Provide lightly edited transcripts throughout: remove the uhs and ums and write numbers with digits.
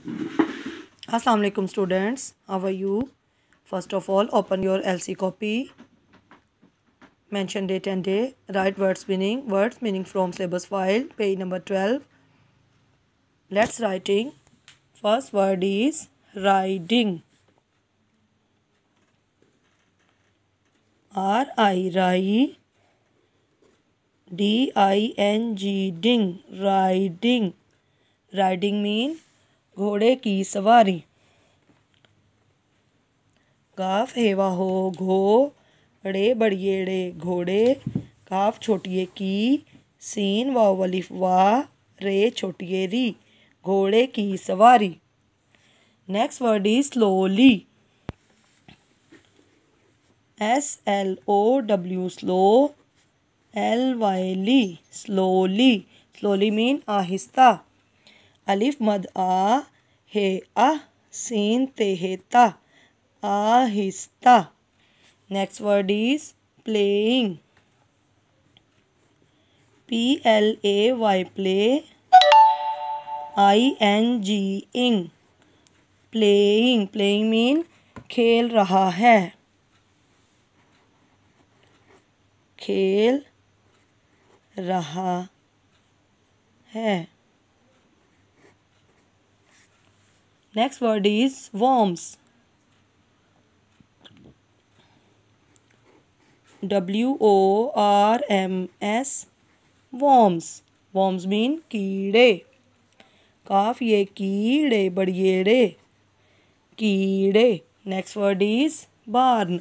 Assalamu alaikum students, how are you? First of all, open your LC copy, mention date and day, write words meaning from syllabus file, page number 12. Let's writing. First word is riding. R-I-D-I-N-G, ding, riding. Riding mean घोड़े की सवारी. काफ हेवा हो घोड़े बड़िएड़े घोड़े, काफ छोटिए की, scene वाव अलिफ वा, रे छोटिए री, घोड़े की सवारी. Next word is slowly. SLOW slow, LYLY slowly. Slowly mean आहिस्ता. अलिफ मद आ, हे आ, सीन ते हे ता, आहिस्ता. Next word is playing. PLAY play, ING ing, playing. Playing mean खेल रहा है. खेल रहा है. Next word is worms. WORMS worms. Worms mean कीड़े. काफ ये कीड़े बड़िएड़े, कीड़े. Next word is barn.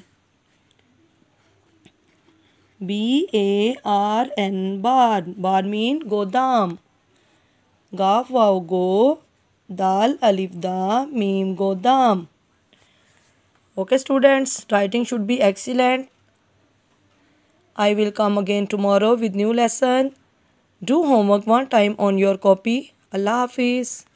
BARN barn. Barn mean गोदाम. गाफ वाव गो, दाल अलिफ दा, मीम गोदाम. Okay students, writing should be excellent. I will come again tomorrow with new lesson. Do homework one time on your copy. Allah Hafiz.